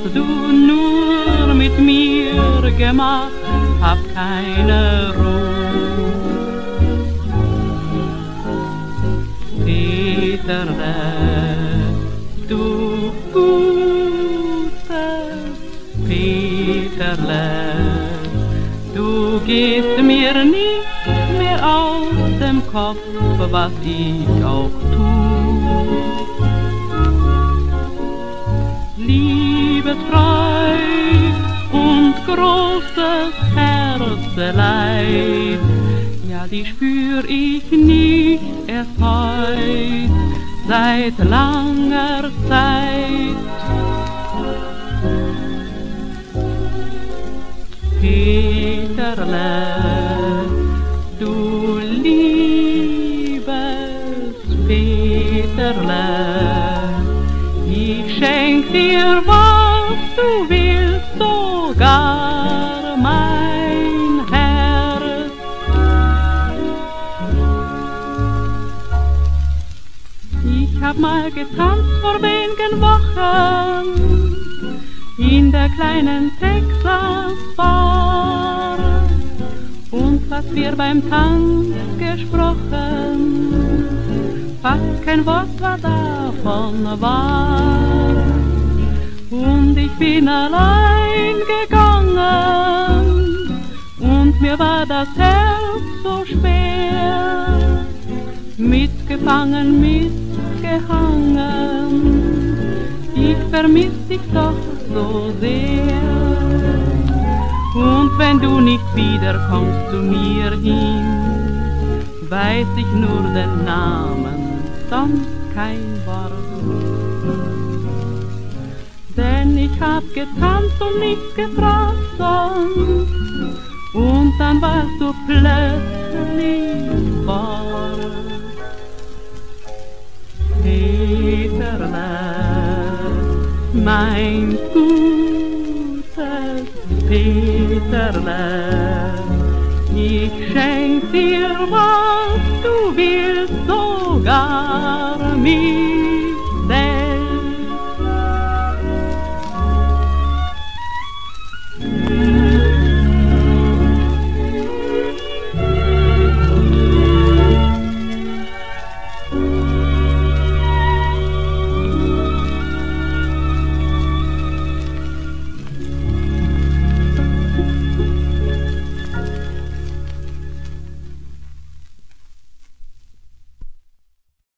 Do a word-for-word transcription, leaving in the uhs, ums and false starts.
du nur mit mir gemacht, hab keine Ruhe. Peterle, du gutes Peterle, du gehst mir nicht mehr aus dem Kopf, was ich auch tu. Liebesfreud und großes Herzeleid, ja, die spür ich nicht erst heut, seit langer Zeit. Peterle, du liebes Peterle, ich schenk dir, was du willst, sogar mein Herz. Ich hab mal getanzt vor wenigen Wochen in der kleinen Texas-Bar, und was wir beim Tanz gesprochen, fast kein Wort war davon wahr. Und ich bin allein gegangen und mir war das Herz so schwer, mitgefangen, mitgehangen. Ich vermiss dich doch so sehr. Und wenn du nicht wiederkommst zu mir hin, weiß ich nur den Namen, sonst kein Wort. Denn ich hab getanzt und nicht gefragt sonst, und dann warst du plötzlich fort. Peterle, mein gutes Peterle, ich schenk dir, was du willst, sogar mir.